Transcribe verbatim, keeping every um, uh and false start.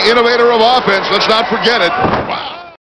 innovator of offense. Let's not forget it. Wow.